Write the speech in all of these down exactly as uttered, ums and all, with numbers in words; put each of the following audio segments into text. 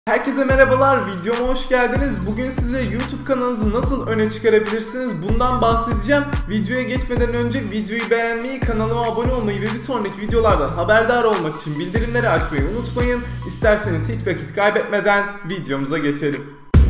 Herkese merhabalar, videoma hoş geldiniz. Bugün size YouTube kanalınızı nasıl öne çıkarabilirsiniz bundan bahsedeceğim. Videoya geçmeden önce videoyu beğenmeyi, kanalıma abone olmayı ve bir sonraki videolardan haberdar olmak için bildirimleri açmayı unutmayın. İsterseniz hiç vakit kaybetmeden videomuza geçelim.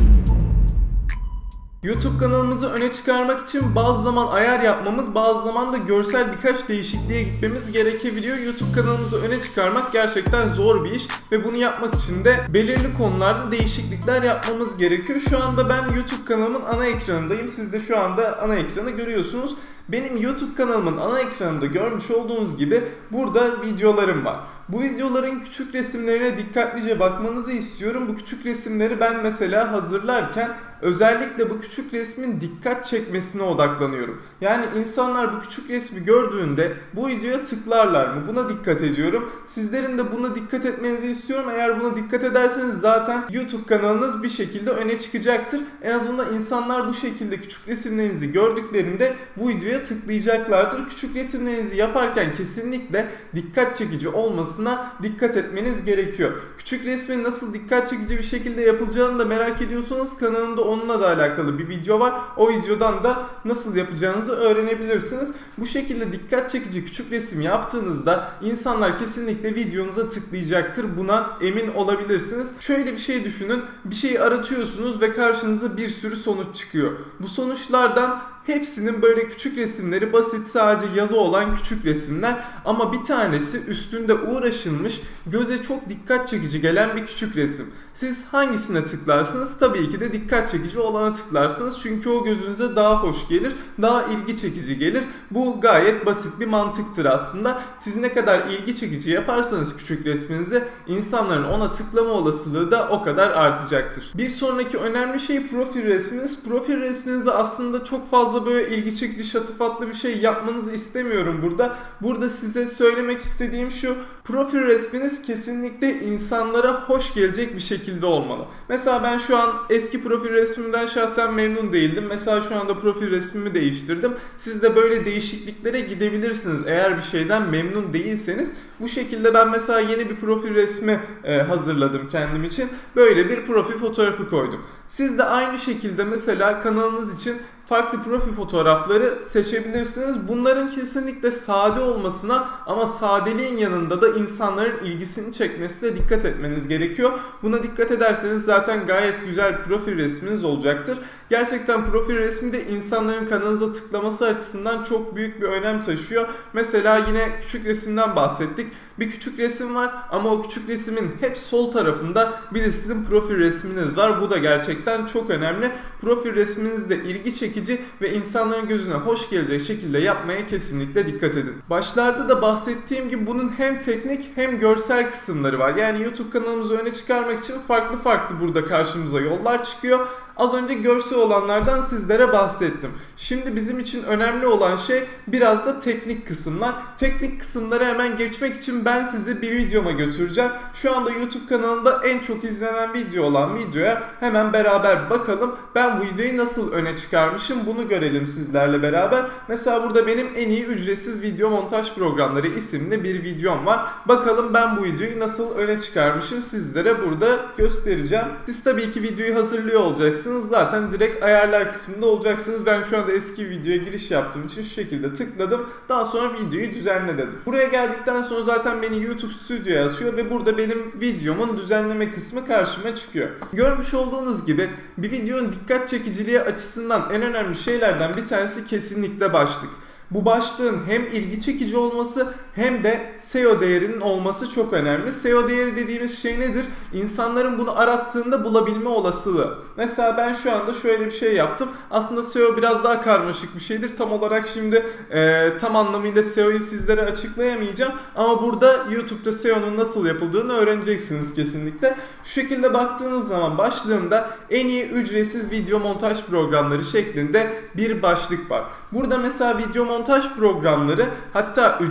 YouTube kanalımızı öne çıkarmak için bazı zaman ayar yapmamız, bazı zaman da görsel birkaç değişikliğe gitmemiz gerekebiliyor. YouTube kanalımızı öne çıkarmak gerçekten zor bir iş ve bunu yapmak için de belirli konularda değişiklikler yapmamız gerekiyor. Şu anda ben YouTube kanalımın ana ekranındayım. Siz de şu anda ana ekranı görüyorsunuz. Benim YouTube kanalımın ana ekranında görmüş olduğunuz gibi burada videolarım var. Bu videoların küçük resimlerine dikkatlice bakmanızı istiyorum. Bu küçük resimleri ben mesela hazırlarken özellikle bu küçük resmin dikkat çekmesine odaklanıyorum. Yani insanlar bu küçük resmi gördüğünde bu videoya tıklarlar mı? Buna dikkat ediyorum. Sizlerin de buna dikkat etmenizi istiyorum. Eğer buna dikkat ederseniz zaten YouTube kanalınız bir şekilde öne çıkacaktır. En azından insanlar bu şekilde küçük resimlerinizi gördüklerinde bu videoya tıklayacaklardır. Küçük resimlerinizi yaparken kesinlikle dikkat çekici olmasına dikkat etmeniz gerekiyor. Küçük resmin nasıl dikkat çekici bir şekilde yapılacağını da merak ediyorsanız kanalımda onunla da alakalı bir video var. O videodan da nasıl yapacağınızı öğrenebilirsiniz. Bu şekilde dikkat çekici küçük resim yaptığınızda insanlar kesinlikle videonuza tıklayacaktır. Buna emin olabilirsiniz. Şöyle bir şey düşünün. Bir şeyi aratıyorsunuz ve karşınıza bir sürü sonuç çıkıyor. Bu sonuçlardan hepsinin böyle küçük resimleri, basit sadece yazı olan küçük resimler, ama bir tanesi üstünde uğraşılmış, göze çok dikkat çekici gelen bir küçük resim. Siz hangisine tıklarsınız? Tabii ki de dikkat çekici olana tıklarsınız. Çünkü o gözünüze daha hoş gelir, daha ilgi çekici gelir. Bu gayet basit bir mantıktır aslında. Siz ne kadar ilgi çekici yaparsanız küçük resminizi, insanların ona tıklama olasılığı da o kadar artacaktır. Bir sonraki önemli şey profil resminiz. Profil resminizi aslında çok fazla böyle ilgi çekici, şatafatlı bir şey yapmanızı istemiyorum burada. Burada size söylemek istediğim şu: profil resminiz kesinlikle insanlara hoş gelecek bir şekilde olmalı. Mesela ben şu an eski profil resmimden şahsen memnun değildim. Mesela şu anda profil resmimi değiştirdim. Siz de böyle değişikliklere gidebilirsiniz. Eğer bir şeyden memnun değilseniz bu şekilde ben mesela yeni bir profil resmi e, hazırladım kendim için. Böyle bir profil fotoğrafı koydum. Siz de aynı şekilde mesela kanalınız için farklı profil fotoğrafları seçebilirsiniz. Bunların kesinlikle sade olmasına, ama sadeliğin yanında da insanların ilgisini çekmesine dikkat etmeniz gerekiyor. Buna dikkat ederseniz zaten gayet güzel profil resminiz olacaktır. Gerçekten profil resmi de insanların kanalınıza tıklaması açısından çok büyük bir önem taşıyor. Mesela yine küçük resimden bahsettik. Bir küçük resim var ama o küçük resmin hep sol tarafında bir de sizin profil resminiz var. Bu da gerçekten çok önemli. Profil resminiz de ilgi çekici ve insanların gözüne hoş gelecek şekilde yapmaya kesinlikle dikkat edin. Başlarda da bahsettiğim gibi bunun hem teknik hem görsel kısımları var. Yani YouTube kanalımızı öne çıkarmak için farklı farklı burada karşımıza yollar çıkıyor. Az önce görsel olanlardan sizlere bahsettim. Şimdi bizim için önemli olan şey biraz da teknik kısımlar. Teknik kısımlara hemen geçmek için ben sizi bir videoma götüreceğim. Şu anda YouTube kanalımda en çok izlenen video olan videoya hemen beraber bakalım. Ben bu videoyu nasıl öne çıkarmışım bunu görelim sizlerle beraber. Mesela burada benim en iyi ücretsiz video montaj programları isimli bir videom var. Bakalım ben bu videoyu nasıl öne çıkarmışım sizlere burada göstereceğim. Siz tabii ki videoyu hazırlıyor olacaksınız. Zaten direkt ayarlar kısmında olacaksınız. Ben şu anda eski videoya giriş yaptığım için şu şekilde tıkladım. Daha sonra videoyu düzenle dedim. Buraya geldikten sonra zaten beni YouTube Studio'ya atıyor ve burada benim videomun düzenleme kısmı karşıma çıkıyor. Görmüş olduğunuz gibi bir videonun dikkat çekiciliği açısından en önemli şeylerden bir tanesi kesinlikle başlık. Bu başlığın hem ilgi çekici olması hem de S E O değerinin olması çok önemli. S E O değeri dediğimiz şey nedir? İnsanların bunu arattığında bulabilme olasılığı. Mesela ben şu anda şöyle bir şey yaptım. Aslında S E O biraz daha karmaşık bir şeydir. Tam olarak şimdi e, tam anlamıyla S E O'yu sizlere açıklayamayacağım. Ama burada YouTube'da S E O'nun nasıl yapıldığını öğreneceksiniz kesinlikle. Şu şekilde baktığınız zaman başlığında en iyi ücretsiz video montaj programları şeklinde bir başlık var. Burada mesela video montaj programları, hatta ücretsiz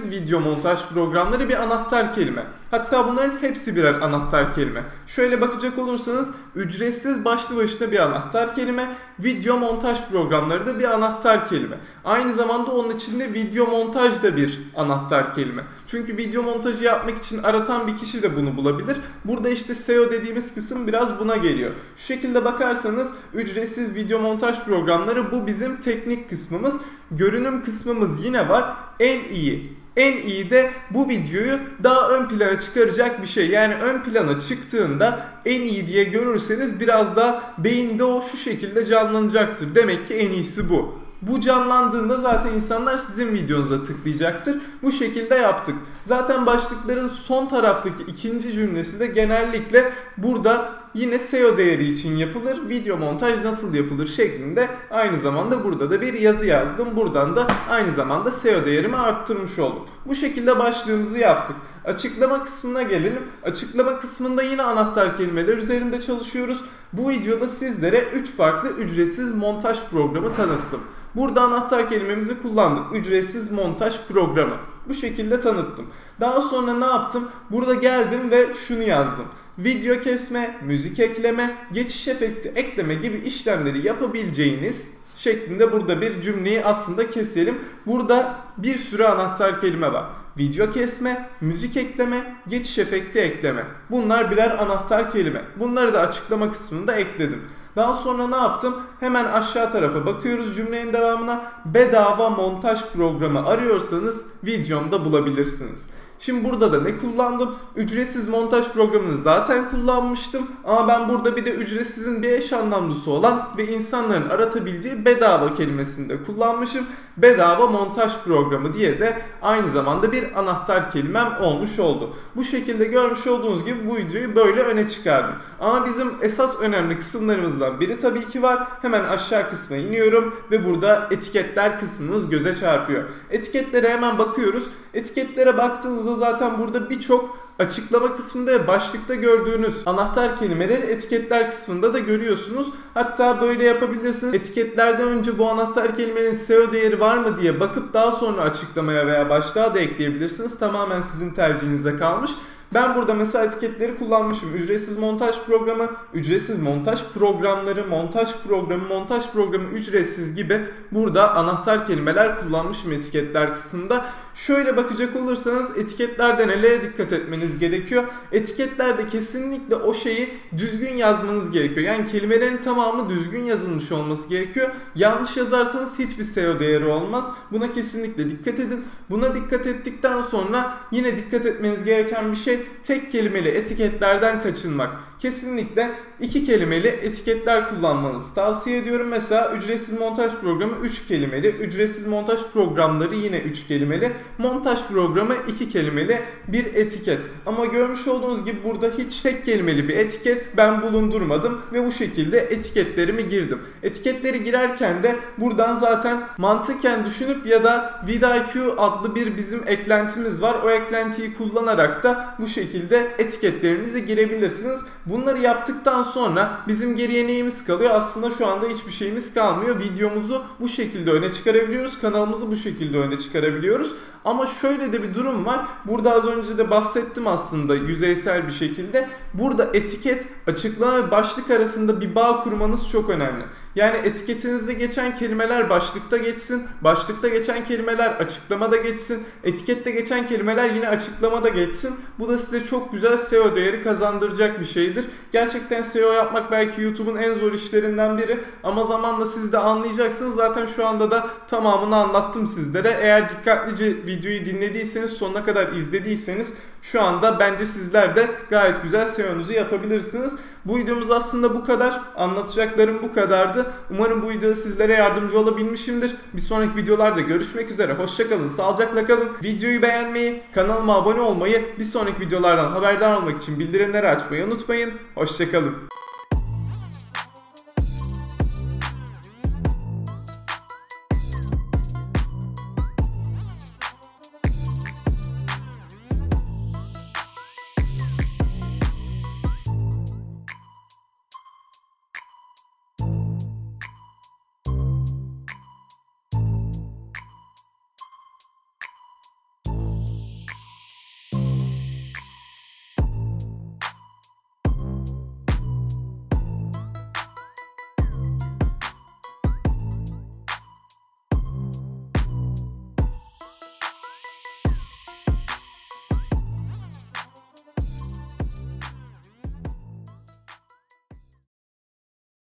ücretsiz video montaj programları bir anahtar kelime. Hatta bunların hepsi birer anahtar kelime. Şöyle bakacak olursanız ücretsiz başlı başına bir anahtar kelime, video montaj programları da bir anahtar kelime. Aynı zamanda onun içinde video montaj da bir anahtar kelime. Çünkü video montajı yapmak için aratan bir kişi de bunu bulabilir. Burada işte S E O dediğimiz kısım biraz buna geliyor. Şu şekilde bakarsanız ücretsiz video montaj programları, bu bizim teknik kısmımız. Görünüm kısmımız yine var. En iyi. En iyi de bu videoyu daha ön plana çıkaracak bir şey. Yani ön plana çıktığında en iyi diye görürseniz biraz daha beyinde o şu şekilde canlanacaktır. Demek ki en iyisi bu. Bu canlandığında zaten insanlar sizin videonuza tıklayacaktır. Bu şekilde yaptık. Zaten başlıkların son taraftaki ikinci cümlesi de genellikle burada yine S E O değeri için yapılır. Video montaj nasıl yapılır şeklinde aynı zamanda burada da bir yazı yazdım. Buradan da aynı zamanda S E O değerimi arttırmış oldum. Bu şekilde başlığımızı yaptık. Açıklama kısmına gelelim. Açıklama kısmında yine anahtar kelimeler üzerinde çalışıyoruz. Bu videoda sizlere üç farklı ücretsiz montaj programı tanıttım. Burada anahtar kelimemizi kullandık. Ücretsiz montaj programı. Bu şekilde tanıttım. Daha sonra ne yaptım? Burada geldim ve şunu yazdım. Video kesme, müzik ekleme, geçiş efekti ekleme gibi işlemleri yapabileceğiniz şeklinde burada bir cümleyi aslında keselim. Burada bir sürü anahtar kelime var. Video kesme, müzik ekleme, geçiş efekti ekleme. Bunlar birer anahtar kelime. Bunları da açıklama kısmında ekledim. Daha sonra ne yaptım? Hemen aşağı tarafa bakıyoruz cümlenin devamına. Bedava montaj programı arıyorsanız videomda bulabilirsiniz. Şimdi burada da ne kullandım? Ücretsiz montaj programını zaten kullanmıştım. Ama ben burada bir de ücretsizin bir eş anlamlısı olan ve insanların aratabileceği bedava kelimesini de kullanmışım. Bedava montaj programı diye de aynı zamanda bir anahtar kelimem olmuş oldu. Bu şekilde görmüş olduğunuz gibi bu videoyu böyle öne çıkardım. Ama bizim esas önemli kısımlarımızdan biri tabii ki var. Hemen aşağı kısma iniyorum ve burada etiketler kısmımız göze çarpıyor. Etiketlere hemen bakıyoruz. Etiketlere baktığınızda zaten burada birçok açıklama kısmında ve başlıkta gördüğünüz anahtar kelimeleri etiketler kısmında da görüyorsunuz. Hatta böyle yapabilirsiniz. Etiketlerden önce bu anahtar kelimenin S E O değeri var mı diye bakıp daha sonra açıklamaya veya başlığa da ekleyebilirsiniz. Tamamen sizin tercihinize kalmış. Ben burada mesela etiketleri kullanmışım. Ücretsiz montaj programı, ücretsiz montaj programları, montaj programı, montaj programı ücretsiz gibi burada anahtar kelimeler kullanmışım etiketler kısmında. Şöyle bakacak olursanız etiketlerde nelere dikkat etmeniz gerekiyor? Etiketlerde kesinlikle o şeyi düzgün yazmanız gerekiyor. Yani kelimelerin tamamı düzgün yazılmış olması gerekiyor. Yanlış yazarsanız hiçbir S E O değeri olmaz. Buna kesinlikle dikkat edin. Buna dikkat ettikten sonra yine dikkat etmeniz gereken bir şey tek kelimeli etiketlerden kaçınmak. Kesinlikle iki kelimeli etiketler kullanmanızı tavsiye ediyorum. Mesela ücretsiz montaj programı üç kelimeli, ücretsiz montaj programları yine üç kelimeli, montaj programı iki kelimeli bir etiket. Ama görmüş olduğunuz gibi burada hiç tek kelimeli bir etiket ben bulundurmadım ve bu şekilde etiketlerimi girdim. Etiketleri girerken de buradan zaten mantıken düşünüp ya da vidIQ adlı bir bizim eklentimiz var. O eklentiyi kullanarak da bu şekilde etiketlerinizi girebilirsiniz. Bunları yaptıktan sonra bizim geriye neyimiz kalıyor? Aslında şu anda hiçbir şeyimiz kalmıyor. Videomuzu bu şekilde öne çıkarabiliyoruz. Kanalımızı bu şekilde öne çıkarabiliyoruz. Ama şöyle de bir durum var. Burada az önce de bahsettim aslında yüzeysel bir şekilde. Burada etiket, açıklama ve başlık arasında bir bağ kurmanız çok önemli. Yani etiketinizde geçen kelimeler başlıkta geçsin, başlıkta geçen kelimeler açıklamada geçsin, etikette geçen kelimeler yine açıklamada geçsin. Bu da size çok güzel S E O değeri kazandıracak bir şeydir. Gerçekten S E O yapmak belki YouTube'un en zor işlerinden biri ama zamanla siz de anlayacaksınız. Zaten şu anda da tamamını anlattım sizlere. Eğer dikkatlice videoyu dinlediyseniz, sonuna kadar izlediyseniz şu anda bence sizler de gayet güzel S E O'nuzu yapabilirsiniz. Bu videomuz aslında bu kadar. Anlatacaklarım bu kadardı. Umarım bu videoda sizlere yardımcı olabilmişimdir. Bir sonraki videolarda görüşmek üzere. Hoşça kalın, sağlıcakla kalın. Videoyu beğenmeyi, kanalıma abone olmayı, bir sonraki videolardan haberdar olmak için bildirimleri açmayı unutmayın. Hoşça kalın.